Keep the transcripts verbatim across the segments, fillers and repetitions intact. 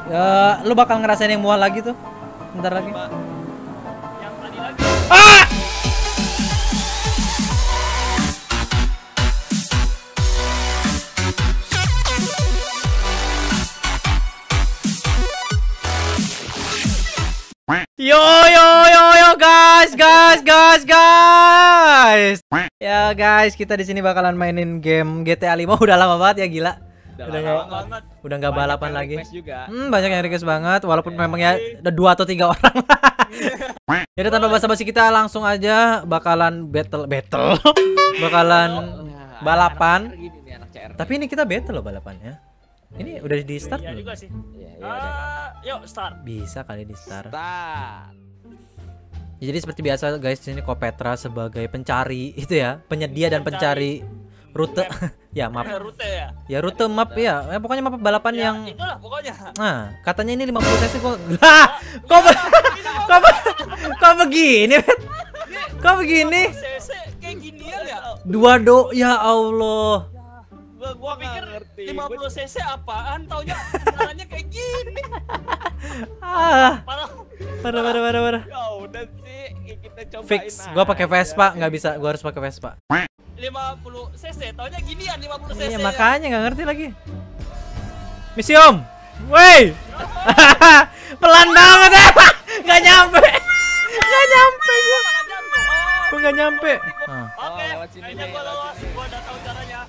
Ya, lu bakal ngerasain yang mual lagi tuh. Bentar lagi. Yang tadi lagi. Ah! Yo yo yo yo guys, guys, guys, guys. Ya guys, kita di sini bakalan mainin game G T A lima. Udah lama banget ya, gila. Udah nggak banget. udah nggak balapan lagi. Juga. Hmm, banyak yang request banget, walaupun memang ya ada dua atau tiga orang. Jadi tanpa basa-basi kita langsung aja bakalan battle battle. Bakalan balapan. Tapi ini kita battle loh balapannya. Ini udah di start iya belum? juga sih. Iya, iya, Uh, yuk start. Bisa kali di start. Start. Ya, jadi seperti biasa guys, ini Kopetra sebagai pencari itu ya, penyedia dan pencari rute. Ya, map. Rute ya. Ya rute map ya. Eh, pokoknya map balapan Ya, yang itulah pokoknya. nah, katanya ini lima puluh cc kok. Lah, kok be- kok be- kok begini? Bet? Kok begini? cc kayak ginian ya. Dua do, ya Allah. Gua, gua pikir lima puluh cc apaan, taunya caranya kayak gini. Ah, Parah. parah parah parah parah. Ya udah sih, kita cobain. Fix, gua pakai Vespa, nggak bisa, gua harus pakai Vespa. lima puluh cc, taunya ginian lima puluh cc. Iya, makanya nggak ngerti lagi. Misi Om. Woi. Pelan banget ya. Nggak nyampe. Nggak nyampe gua. Gua nggak nyampe. Ah. Oke, Oh, lewat sini kayaknya nih, gua lewat lolos, sini. gua udah tahu caranya.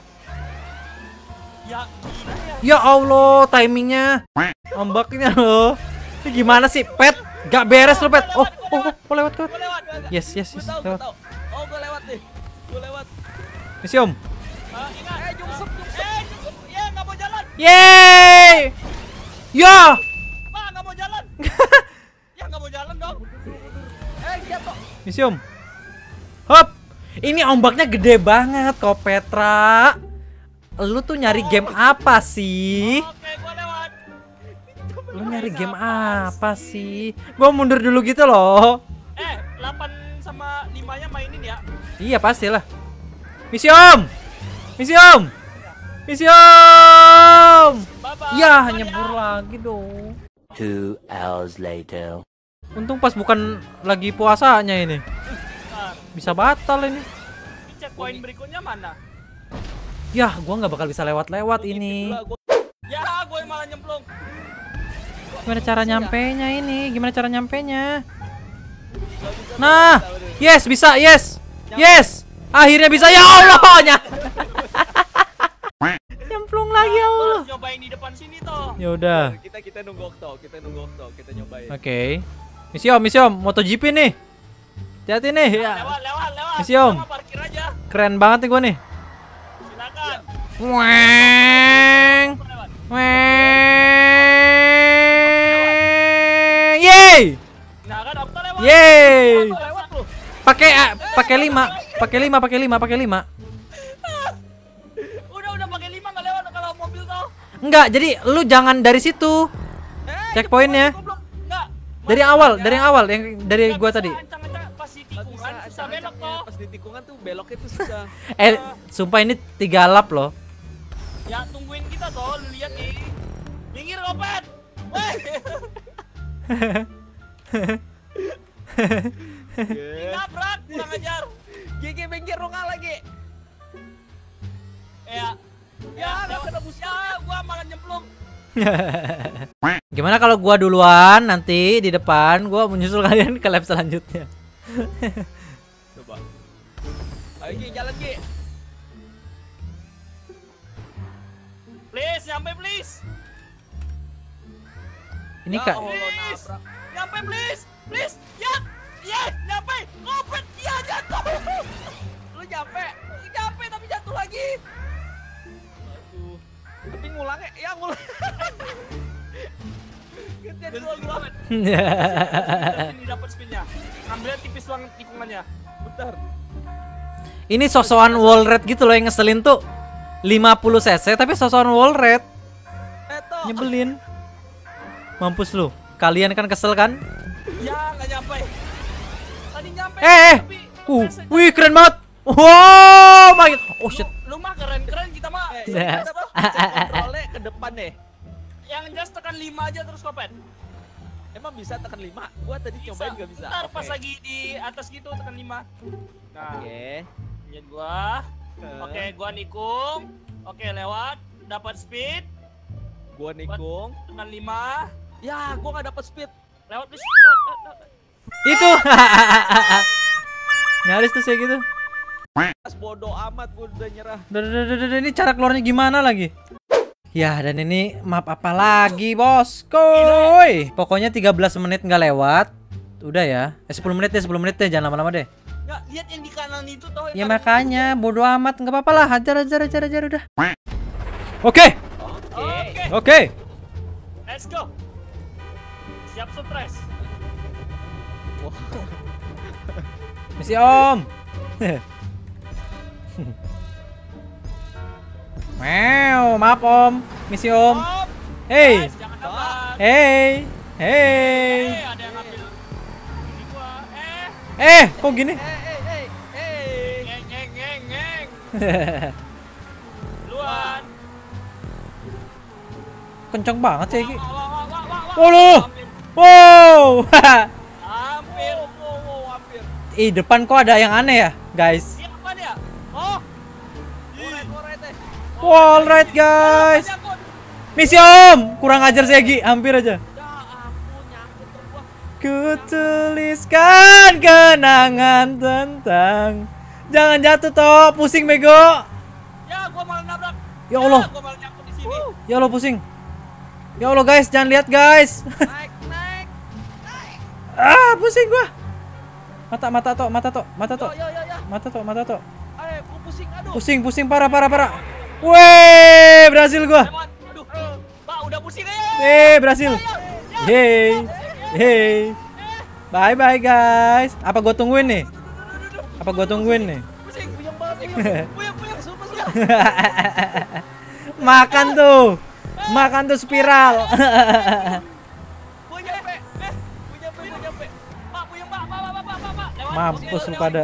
Ya, gila ya. Ya Allah, timingnya. Ombaknya loh. Ini gimana sih, Pet? Gak beres loh, Pet. Oh, oh, oh, oh lewat, lewat. Gua lewat. Yes, yes, Gua yes. tahu, gua Lewat. tahu. Oh, gua lewat nih. Gua lewat. Misi Om. Ah, ingat. Eh, jungsep, jungsep. Eh, jungsep. Ya, nggak mau jalan. Yeay. Ya. Pak, nggak mau jalan. Ya, nggak mau jalan dong. Eh, jatuh. Misi Om. Hop. Ini ombaknya gede banget, Kopetra. Lu tuh nyari game apa sih? Oke, gua lewat. Lu nyari game apa sih? Gua mundur dulu gitu loh. Eh, delapan sama lima-nya mainin ya. Iya, pastilah. Misi Om. Misi Om. Misi Om. Bye-bye. Ya, Bye, nyebur ya. lagi dong. Two hours later. Untung pas bukan lagi puasanya ini. Bentar, Bisa batal ini. ini checkpoint berikutnya mana? Yah, gua nggak bakal bisa lewat-lewat ini. Ya, gue malah nyemplung. Gimana cara nyampenya ini? Gimana cara nyampenya? Nah, yes, bisa, yes. Yes. Akhirnya bisa, ya Allah. Nya- Nyemplung lagi, ya Gua Allah. harus nyobain di depan sini toh. Ya udah. Kita kita nunggu Okto, kita nunggu Okto, kita nyobain. Oke. Misi Om, misi Om, MotoGP nih. Hati-hati nih. Ya. Lewat, lewat, lewat. Misi, Om. Sama parkir aja. Keren banget nih gua nih. Silakan. Weng. Lewat. Weng. Yeay. Nah, kan Okto lewat. Yeay. Okto lewat lu. Pakai ah, pakai lima, pakai lima, pakai lima, pakai lima. Udah, udah pakai lima nggak lewat kalau mobil toh. Enggak, jadi lu jangan dari situ. Eh, Checkpointnya. goblok. Nggak. Dari awal, dari yang awal yang dari Nggak gua bisa tadi. ancang-ancang pas di Nggak tikungan bisa, susah belok ancang-ancangnya. toh. Pas di tikungan tuh beloknya tuh susah. Eh, sumpah ini tiga lap loh. Ya tungguin kita toh, lu lihat nih. Minggir Kopet. Weh. Nabrak, kurang ajar. Gigi minggir lu nggak lagi. Ya. Ya, nggak lewat. kena bus. Ya, gua malah nyemplung. Gimana kalau gua duluan nanti di depan, gua menyusul kalian ke lap selanjutnya. Coba. Ayo Gi, jalan Gi. Please, nyampe please. Ini Ya Kak. Allah, Please. nabrak. Nyampe please. Please. Ya. Ya, nyampe. Kopet, ya jatuh. Lu nyampe, lu nyampe tapi jatuh lagi. Aduh. Tapi ngulangnya, ya ngulang. Gantian gua gua. Ini dapat spinnya. Ambil tipis doang tikungannya. Bentar. Ini sosokan wall red gitu loh yang ngeselin tuh. lima puluh cc tapi sosokan wall red. Eh toh. Nyebelin. Mampus lu. Kalian kan kesel kan? Ya, nggak nyampe. Tadi nyampe. Eh, eh. tapi Uh, message- wih keren banget. Wow, my. Oh shit. Lu, lu mah keren-keren, kita mah. Eh, kita apa? Kita kontrolnya ke depan deh. yang just tekan lima aja terus Kopet. Emang bisa tekan lima? Gua tadi cobain gak bisa. Ntar Oke. pas lagi di atas gitu tekan lima. Nah, Oke. lihat gua. Eh, Oke, gua nikung. Oke, lewat. Dapat speed. Gua nikung. Tekan lima. Ya, gua gak dapet speed. Lewat please. Lewat, lewat, lewat. Itu. Nyaris tuh saya gitu. Pas bodoh amat gua udah nyerah. Duh, duh, duh, duh, duh, ini cara keluarnya gimana lagi? Ya, dan ini map apa lagi, bosku? Pokoknya tiga belas menit nggak lewat. Udah ya. Eh, sepuluh menit deh, sepuluh menit deh, jangan lama-lama deh. Nggak, lihat yang di kanan itu toh. Ya makanya, bodo amat, nggak apa-apa lah, hajar hajar hajar hajar udah. Oke. Oke, Oke. let's go. Siap stres. Misi Om. Meow, maaf Om. Misi Om. Stop. Hey. Guys, jangan nabrak. Hey. Eh, Hey. ada yang ngambil ini gua. Eh, Eh, kok gini? Eh, eh, eh, eh. ngeng ngeng ngeng ngeng. Duluan. Kenceng banget sih. Wah, wah, wah, wah, wah, wah. Oh, lu. Hampir. Wow. Hampir. Wow, wow, wow, hampir. Ih, depan kok ada yang aneh ya, guys? Siapa dia? Oh. Alright, alright, eh. Alright, guys. Misi Om. Kurang ajar Segi, hampir aja. Ya ampun, nyangkut tuh gua. Kutuliskan kenangan tentang. Jangan jatuh toh, pusing bego. Ya, gua malah nabrak. Ya Allah. Gua malah nyangkut di sini. Ya Allah pusing. Ya Allah guys, jangan lihat guys. Naik, naik. Ah, pusing gua. Mata mata tok, mata tok, mata Yo, tok. yo, yo, yo. Mata tok, mata tok. Ayo, gua pusing, aduh. Pusing, pusing parah parah parah. Weh, berhasil gua. Lewat. Aduh. Pak, udah pusing ya. Eh, berhasil. Yeay. Yeay. Bye bye guys. Apa gua tungguin nih? Apa gua tungguin nih? Pusing, puyeng banget, puyeng. Puyeng, puyeng, sumpah, sumpah. Makan tuh. Makan tuh spiral. Gua nyampe. Eh, gua nyampe, gua nyampe. Pak, puyeng, Pak. Pak, Pak, Pak, Pak, Pak. Lewat. Mampus lu Lewat. pada.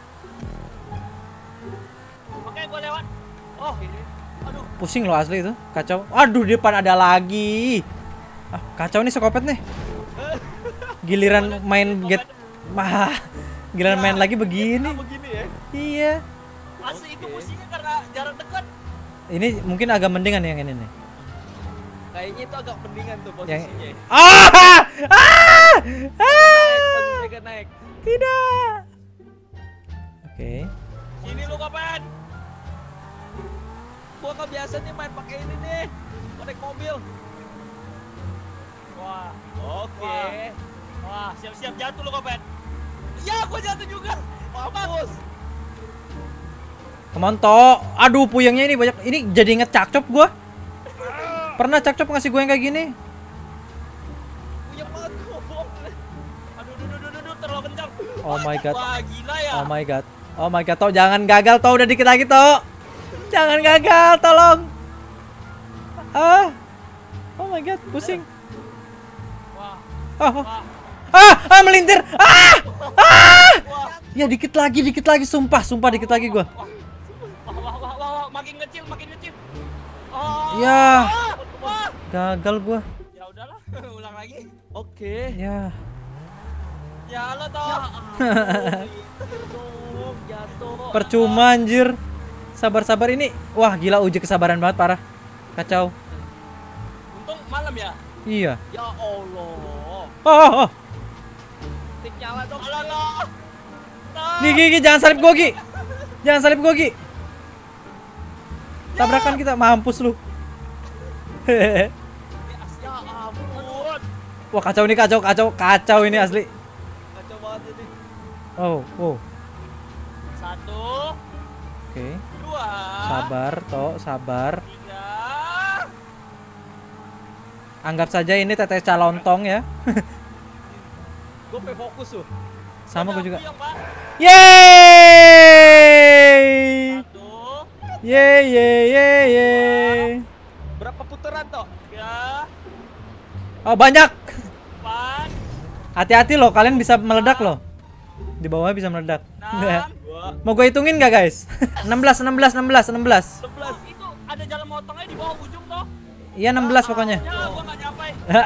Oke, gua lewat. Oh. Aduh. Pusing lo asli itu, kacau. Aduh, di depan ada lagi. Ah, kacau nih Skopet nih. Giliran main get mah. Giliran main lagi begini. Begini ya. Iya. Asli itu pusingnya karena jarak dekat. Ini mungkin agak mendingan yang ini nih. Kayaknya itu agak mendingan tuh Yang posisinya. Ah! Ah! Ah! Posisinya agak naik. Tidak. Oke. Sini lu kapan? Gua kan biasa nih main pakai ini nih. Gua naik mobil. Wah. Oke. Wah, siap-siap jatuh lu kapan? Ya, gua jatuh juga. Mampus. Come on, Tok. Aduh, puyengnya ini banyak. Ini jadi inget cakcop gua. Pernah cakcop ngasih gue yang kayak gini? Puyeng banget gua. Bohong. Aduh, duh, duh, duh, duh, terlalu kencang. Oh my god. Wah, gila ya. Oh my god. Oh my god, Tok, jangan gagal, Tok. Udah dikit lagi, Tok. Jangan gagal, tolong. Ah. Oh my god, pusing. Wah, Ah, ah, wah, ah, ah, melintir. Ah! Ah! wah. Ya dikit lagi, dikit lagi, sumpah, sumpah dikit lagi gua. Wah, wah, wah, wah, wah, wah, makin kecil, makin kecil. Oh. Ya. Wah, wah. Gagal gua. Ya udahlah, ulang lagi. Oke. Ya. Ya lo toh. Jatuh, jatuh. Percuma anjir. Sabar-sabar ini. Wah, gila uji kesabaran banget parah. Kacau. Untung malam ya. Iya. Ya Allah. Oh, oh, oh. Tik nyala dong. Alah lo. Nih, Gigi, jangan salip gua, Gi. Jangan salip gua, Gi. Tabrakan kita, mampus lu. Ya ampun. Wah, kacau nih, kacau, kacau, kacau ini asli. Kacau banget ini. Oh, oh. Satu, Oke. dua, Sabar, Tok, sabar. tiga. Anggap saja ini tetes calontong ya. Gue pe fokus tuh. Sama gue juga. Puyeng, Pak. Yeay! Satu, Yeay, yeay, yeay, yeay. Berapa putaran toh? tiga, Oh, banyak. empat, Hati-hati loh, kalian bisa meledak loh. Di bawahnya bisa meledak. enam, Dua. Mau gue hitungin nggak guys? enam belas, enam belas, enam belas, enam belas. Sebelas. Oh, itu ada jalan motongnya di bawah ujung toh. Iya enam belas pokoknya. Ya, gua nggak nyampe.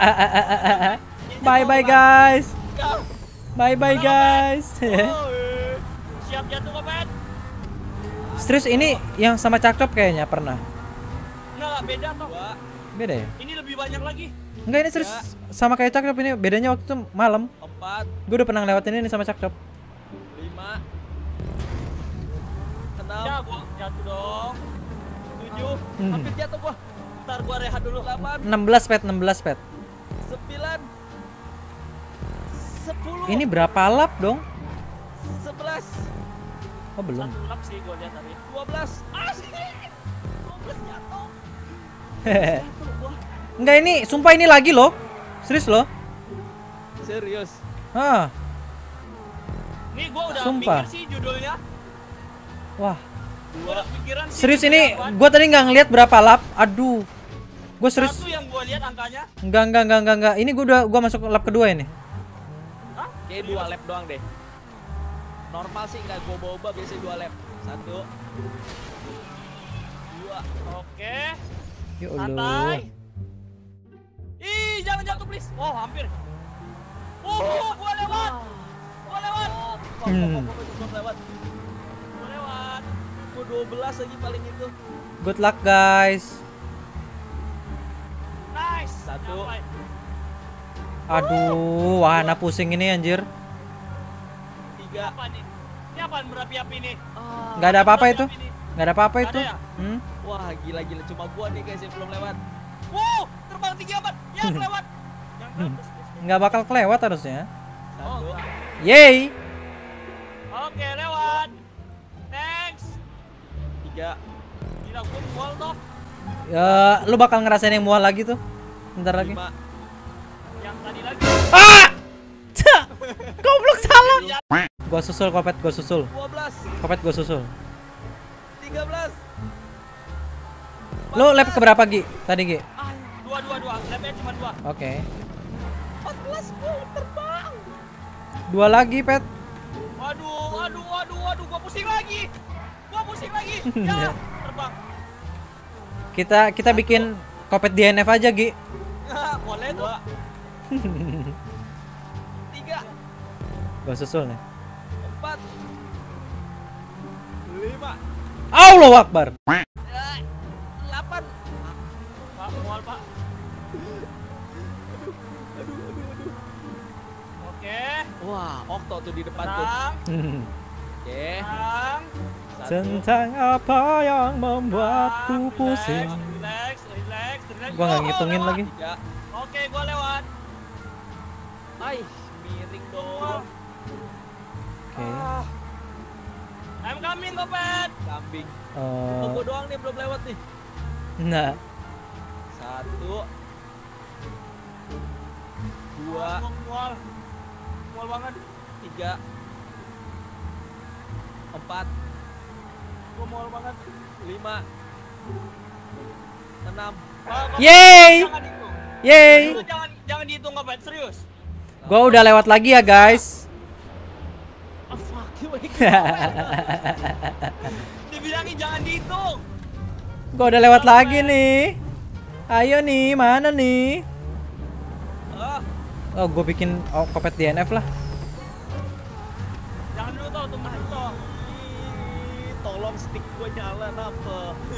Bye bye guys. Kau. Bye bye guys. Oh, siap jatuh Kopet. Serius ini yang sama cakcop kayaknya pernah. Enggak, beda toh. Beda ya? Ini lebih banyak lagi. Enggak, ini serius sama kayak cakcop, ini bedanya waktu itu malam. Empat, Gue udah pernah lewatin ini sama cakcop. lima, enam, Ya, gua jatuh dong. tujuh, Hmm. hampir jatuh gua. Ntar gua rehat dulu. Delapan, enam belas pet, enam belas pet. sembilan, sepuluh, Ini berapa lap dong? sebelas, Oh belum. Satu lap sih gua lihat tadi. dua belas. Asik. dua belas jatuh. Hehehe. Jatuh gua. Enggak, ini sumpah ini lagi loh. Serius loh. Serius. Ah, Nih gua udah Sumpah. mikir sih judulnya. wah. Gua udah pikiran sih. Serius judulnya ini apaan. gua tadi nggak ngeliat berapa lap. Aduh. Gue serius. Satu yang gua lihat angkanya. Enggak, enggak, enggak, enggak, enggak. Ini gua udah gua masuk lap kedua ini. Hah? Kayak dua lap doang deh. Normal sih nggak gua bawa biasanya dua lap. Satu, dua. Oke. Ya Santai. Allah. Ih, jangan jatuh please. Oh, hampir. Oh, gua lewat. Gua lewat. Hmm. Belum lewat. Gua lewat. Gua dua belas lagi paling itu. Good luck guys. Nice. Satu. Nyampe. Aduh, wahana pusing ini anjir. Ini Tiga. apa nih? Ini apaan berapi-api nih? Ah. Nggak ada apa-apa itu. Berapi-api nih. Nggak ada apa-apa Nggak itu. ada ya? Hmm? Wah gila-gila cuma gua nih guys yang belum lewat. Wow, terbang tinggi amat. Ya, kelewat. Yang ke Hmm. atas, please. Nggak bakal kelewat harusnya. Oh, Satu. enggak. Yeay. Oke, lewat. Thanks. Tiga. Gila, gua mual toh. Ya, lu bakal ngerasain yang mual lagi tuh. Bentar lagi. Lima. Yang tadi lagi. Ah! Cak! Goblok salah. Gua susul Kopet, gua susul. Dua belas. Kopet gua susul. Tiga belas. Lu lap ke berapa Gi? Tadi Gi? Dua, dua, dua. Labnya cuma dua. Oke. Empat belas gua terbang. Dua lagi, Pet. Waduh, waduh, waduh, waduh. Gua pusing lagi. Gua pusing lagi. Ya, terbang. Kita kita bikin Kopet D N F aja, Gi. Nah, boleh tuh. Dua. Tiga. Gua susul nih. Empat. Lima. Allahu Akbar. Eh, Delapan. Pak, mual, Pak. Oke. Wah, Okto tuh di depan tuh. Tenang, Oke. tenang. Satu. Tentang apa yang membuatku Tenang, pusing. Relax, relax, relax. Gua nggak Oh, ngitungin lewat. lagi. Tiga. Oke, gua lewat. Ay, miring dong. Oke. Ah. I'm coming, Kopet. Kambing. Eh, Oh, gua doang nih belum lewat nih. nah, Satu. Dua. Gua mual. Mual banget. Tiga. Empat. Gua mual banget. Lima. Enam. Pak, Kopet, Yeay. Jangan dihitung. yeay. Lu Jangan jangan dihitung, Kopet, serius. Gua udah lewat lagi ya, guys. Oh, fuck you. Dibilangin jangan dihitung. Gua udah lewat lagi nih. Ayo nih, mana nih? Ah, Oh, gua bikin oh, Kopet D N F lah. Jangan dulu toh, tunggu dulu toh. ih, tolong stick gua nyala apa?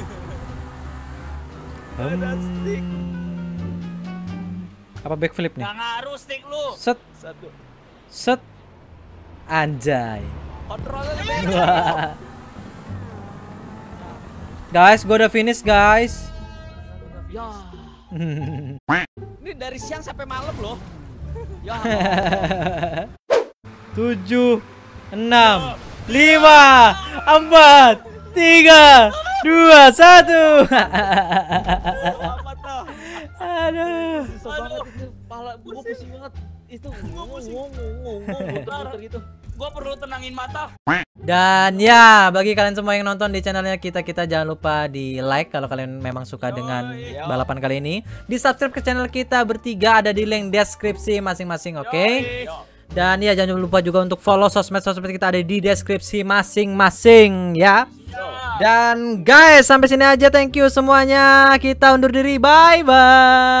Ada Hmm. stick. Apa backflip nih? Nggak ngaruh stick lu. Set, Satu. set. Anjay. Kontrolnya beda. Wah. Guys, gua udah finish, guys. Ya. Ini dari siang sampai malam loh. Ya. Tujuh, enam, lima, empat, tiga, dua, satu. Amat dah. Aduh. Susah banget itu. Pala gua pusing banget. Itu ngomong ngomong ngomong muter gitu. Gua perlu tenangin mata. Dan ya, bagi kalian semua yang nonton di channelnya kita, kita jangan lupa di like kalau kalian memang suka dengan Yoi. balapan kali ini. Di subscribe ke channel kita bertiga, ada di link deskripsi masing-masing, oke? Yoi. Dan ya jangan lupa juga untuk follow sosmed-sosmed kita, ada di deskripsi masing-masing ya. Ya. Dan guys, sampai sini aja, thank you semuanya. Kita undur diri. Bye bye.